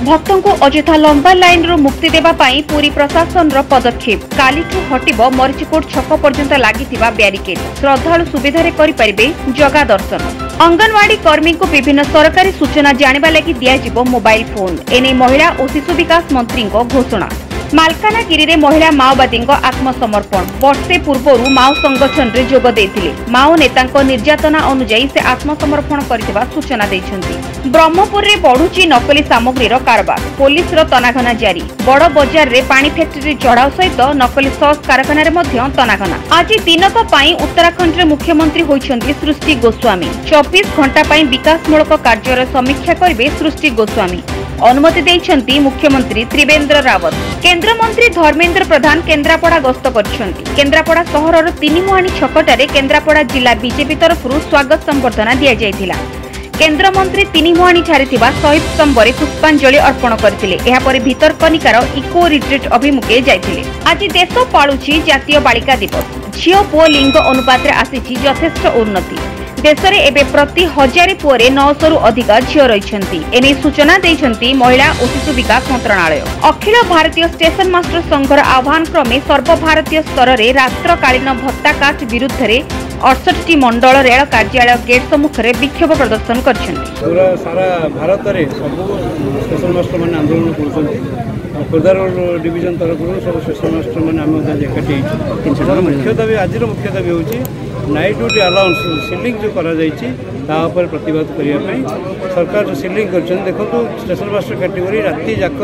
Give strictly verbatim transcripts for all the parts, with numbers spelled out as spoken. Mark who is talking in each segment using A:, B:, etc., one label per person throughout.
A: भक्तों को अଯଥା लंबा लाइन रो मुक्ति देबा पाई पूरी प्रशासन रो पदक्षेप। कालीठू हटिबो मरीचकोट छक पर्यंत लागिथिबा ब्यारिकेड। श्रद्धालु सुविधा रे करि परिबे जगा दर्शन। अंगनवाड़ी कर्मी को विभिन्न सरकारी सूचना जानिबा लागि दियाजिबो मोबाइल फोन। एने महिला और शिशु विकास मंत्री को घोषणा। मालकानगिरी रे महिला माओवादी आत्मसमर्पण। वर्षे पूर्व माओ संगठन रे जोग देथिले। माओ नेता निर्यातना अनुजाई से आत्मसमर्पण करथिबा सूचना दैछन्ती। ब्रह्मपुर रे बढ़ुची नकली सामग्री रो कारबार। पुलिस रो तनाघना जारी। बड़ बजार रे पानी फैक्ट्री चढ़ाव सहित नकली सॉस कारखाना रे मध्य तनाघना। आज दिनक पई उत्तराखंड रे मुख्यमंत्री होइछन्ती सृष्टि गोस्वामी। चौबीस घंटा पई विकासमूलक कार्यर समीक्षा करिवे सृष्टि गोस्वामी। अनुमति देइछन्ती मुख्यमंत्री त्रिवेंद्र रावत। केंद्र मंत्री धर्मेंद्र प्रधान केन्द्रापड़ा गस्त करछन्ती। केन्द्रापड़ा सहरर तीनिमुहानी छकटारे केन्द्रापड़ा जिला बीजेपी तरफ स्वागत संबर्धना दिया जायतिला। केंद्र मंत्री तीनिमुहानी ठारिथिबा शहीद स्तंभरे पुष्पांजलि अर्पण करथिले। एहा परे भितरकनिकार इको रिट्रीट अभिमुखे जायतिले। आज देश पाळुछि जातीय बालिका दिवस। झियो पुओ लिंग अनुपात रे आसीछि यथेष्ट उन्नति। देश में एबे प्रति हजार पुओरे नौश रु अधिक झील रही। एने सूचना देइछन्ती महिला और शिशु विकास मंत्रणालय। अखिल भारतीय स्टेशन मास्टर संघर आह्वान क्रमे सर्वभारतीय स्तर में रात्रकालीन भत्ता काट विरुद्ध में अड़सठ टी मंडल रेल कार्यालय गेट सम्मुख में विक्षोभ प्रदर्शन करछन्ती।
B: पूरा सारा भारत में सब स्टेशन मास्टर मैंने आंदोलन कर खोर्धा रोड डिविजन तरफ सब स्टेशन मास्टर मैंने एकाठी मुख्य दाबी आज मुख्य दाबी हूँ नाइट ड्यूटी अलाउंस सिलिंग जो करा कर प्रतिवाद करने सरकार जो सिलिंग कर देखो स्टेशन मास्टर कैटेगरी राति जाक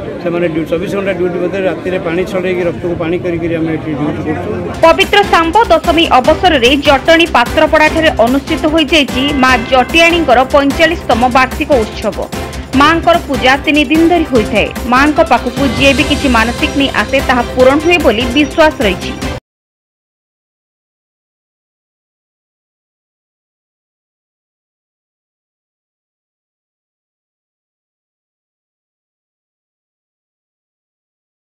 B: से चौबीस घंटा ड्यूटी मध्य राति पानी छड़े रक्त को पानी ड्यूटी कर।
A: पवित्र सांब दशमी अवसर में जटणी पात्रपड़ा अनुष्ठित हो माँ जटियाणी पैंचालीसतम वार्षिक उत्सव। माँ पूजा तीन दिन धरी होता है। माँ पाखक जी भी किसी मानसिक नहीं आसे ता पूरण हुए बोली विश्वास रही।